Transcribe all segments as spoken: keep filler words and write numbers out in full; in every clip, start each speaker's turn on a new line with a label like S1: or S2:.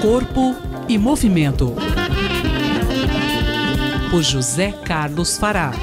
S1: Corpo e Movimento, por José Carlos Fará.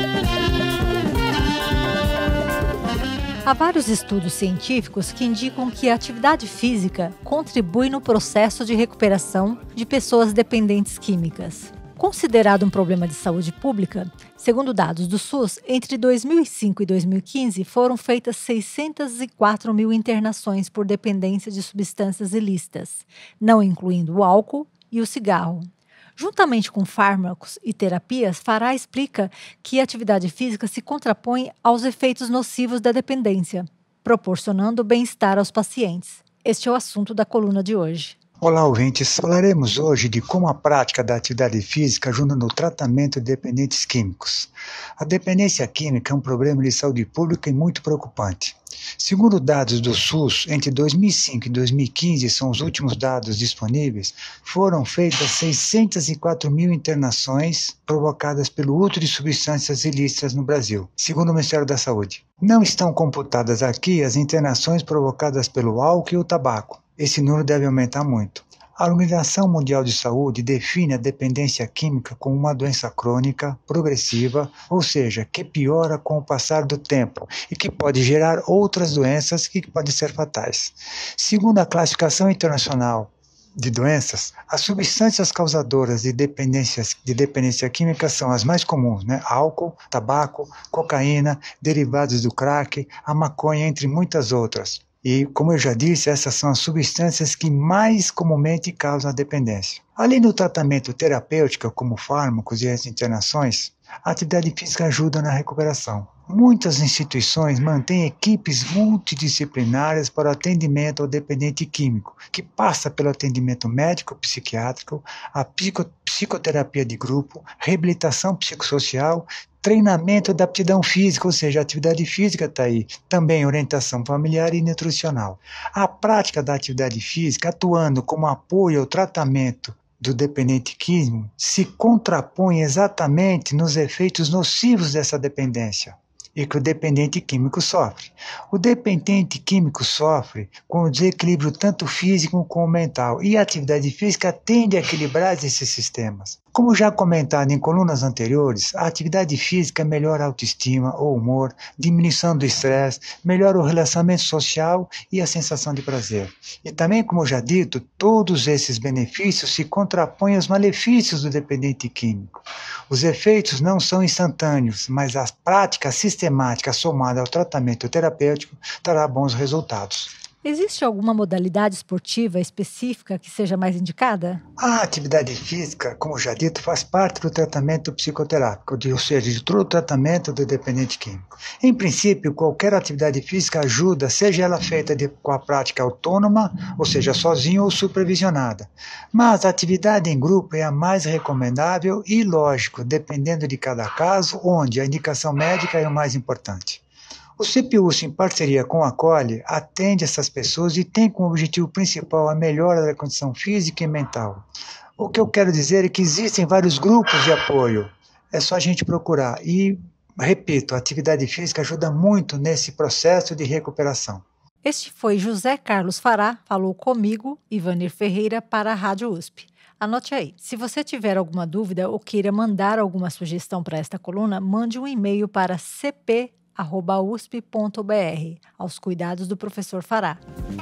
S2: Há vários estudos científicos que indicam que a atividade física contribui no processo de recuperação de pessoas dependentes químicas. Considerado um problema de saúde pública, segundo dados do SUS, entre dois mil e cinco e dois mil e quinze foram feitas seiscentas e quatro mil internações por dependência de substâncias ilícitas, não incluindo o álcool e o cigarro. Juntamente com fármacos e terapias, Fará explica que a atividade física se contrapõe aos efeitos nocivos da dependência, proporcionando bem-estar aos pacientes. Este é o assunto da coluna de hoje.
S3: Olá, ouvintes. Falaremos hoje de como a prática da atividade física ajuda no tratamento de dependentes químicos. A dependência química é um problema de saúde pública e muito preocupante. Segundo dados do SUS, entre dois mil e cinco e dois mil e quinze, são os últimos dados disponíveis, foram feitas seiscentas e quatro mil internações provocadas pelo uso de substâncias ilícitas no Brasil, segundo o Ministério da Saúde. Não estão computadas aqui as internações provocadas pelo álcool e o tabaco. Esse número deve aumentar muito. A Organização Mundial de Saúde define a dependência química como uma doença crônica, progressiva, ou seja, que piora com o passar do tempo e que pode gerar outras doenças que podem ser fatais. Segundo a Classificação Internacional de Doenças, as substâncias causadoras de, dependências, de dependência química são as mais comuns, né? Álcool, tabaco, cocaína, derivados do crack, a maconha, entre muitas outras. E, como eu já disse, essas são as substâncias que mais comumente causam a dependência. Além do tratamento terapêutico, como fármacos e as internações, a atividade física ajuda na recuperação. Muitas instituições mantêm equipes multidisciplinares para o atendimento ao dependente químico, que passa pelo atendimento médico-psiquiátrico, a psico- psicoterapia de grupo, reabilitação psicossocial, treinamento da aptidão física, ou seja, a atividade física está aí, também orientação familiar e nutricional. A prática da atividade física, atuando como apoio ao tratamento do dependente químico, se contrapõe exatamente nos efeitos nocivos dessa dependência e que o dependente químico sofre. O dependente químico sofre com o desequilíbrio tanto físico como mental, e a atividade física tende a equilibrar esses sistemas. Como já comentado em colunas anteriores, a atividade física melhora a autoestima, o humor, diminuição do estresse, melhora o relacionamento social e a sensação de prazer. E também, como já dito, todos esses benefícios se contrapõem aos malefícios do dependente químico. Os efeitos não são instantâneos, mas a prática sistemática somada ao tratamento terapêutico trará bons resultados.
S2: Existe alguma modalidade esportiva específica que seja mais indicada?
S3: A atividade física, como já dito, faz parte do tratamento psicoterápico, ou seja, de todo o tratamento do dependente químico. Em princípio, qualquer atividade física ajuda, seja ela feita de, com a prática autônoma, ou seja, sozinho ou supervisionada. Mas a atividade em grupo é a mais recomendável e, lógico, dependendo de cada caso, onde a indicação médica é o mais importante. O C P U S, em parceria com a Acolhe, atende essas pessoas e tem como objetivo principal a melhora da condição física e mental. O que eu quero dizer é que existem vários grupos de apoio, é só a gente procurar. E, repito, a atividade física ajuda muito nesse processo de recuperação.
S2: Este foi José Carlos Fará, falou comigo, Ivanir Ferreira, para a Rádio U S P. Anote aí, se você tiver alguma dúvida ou queira mandar alguma sugestão para esta coluna, mande um e-mail para c p arroba u s p ponto b r, aos cuidados do professor Fará.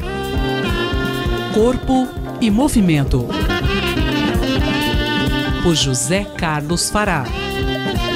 S1: Corpo e Movimento, por José Carlos Fará.